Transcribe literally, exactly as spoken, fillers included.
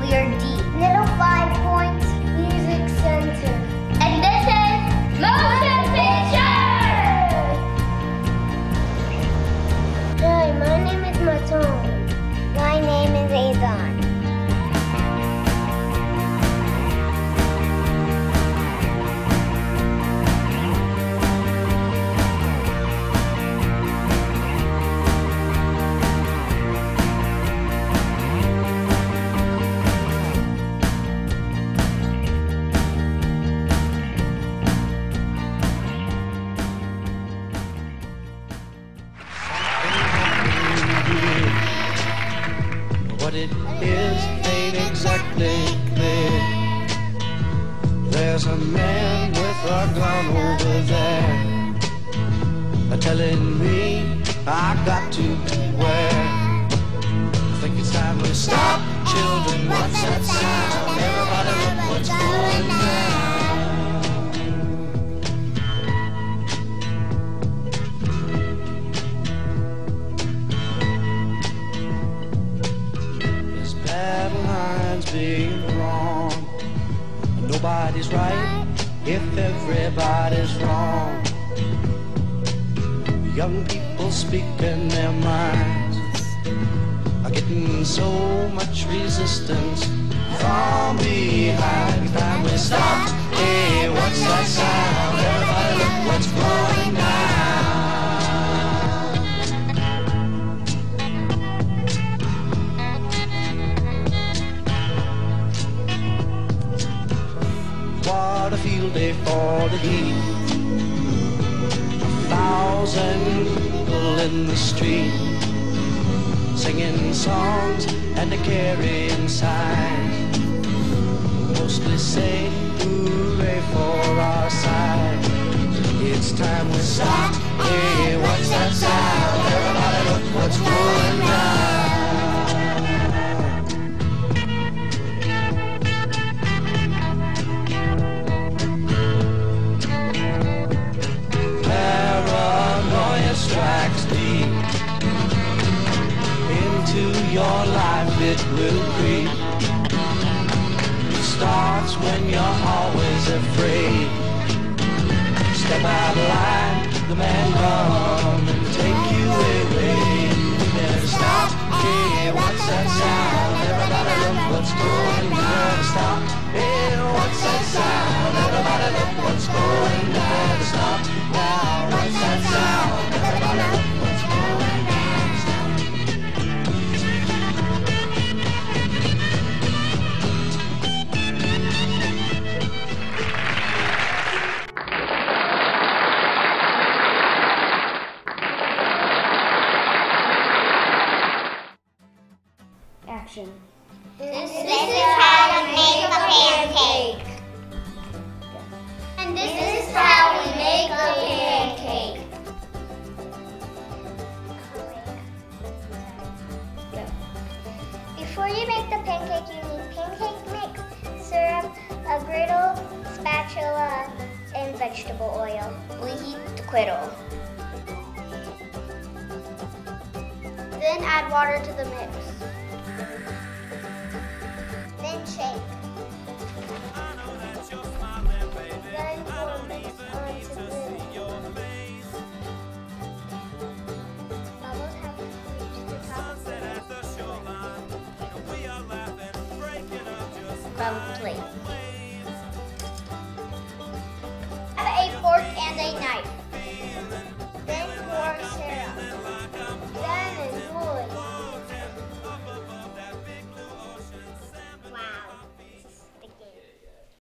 We are deep. Little Five Points Music Center. And this is Motion Picture! Hi, my name is Maton. My name is Avon. What it is ain't exactly clear. There's a man with a gun over there, telling me I got to beware. I think it's time we stop, children. What's that sound? Everybody look what's going down. Being wrong, nobody's right if everybody's wrong. Young people speaking their minds are getting so much resistance from behind. Time we stop. Hey, what's that sound? Everybody look what's going down. What a field day for the heat. A thousand people in the street, singing songs and a carrying signs, mostly say hooray for our side. It's time we stop. Hey, what's that sound? Everybody look what's going down. Strikes deep into your life, it will creep. It starts when you're always afraid. Step out of line, the man come and take you away. You better stop. Hey, what's that sound? Everybody look what's going down. Stop. Hey, what's that sound? Everybody look what's going down. Stop now. What's that sound? Action. This, this is how we make a pancake. And this, this is how we make a pancake. Before you make the pancake, you need pancake mix, syrup, a griddle, spatula, and vegetable oil. We heat the griddle. Then add water to the mix. Then shake. Then pour mix onto the bubbles have reached the top of the From plate.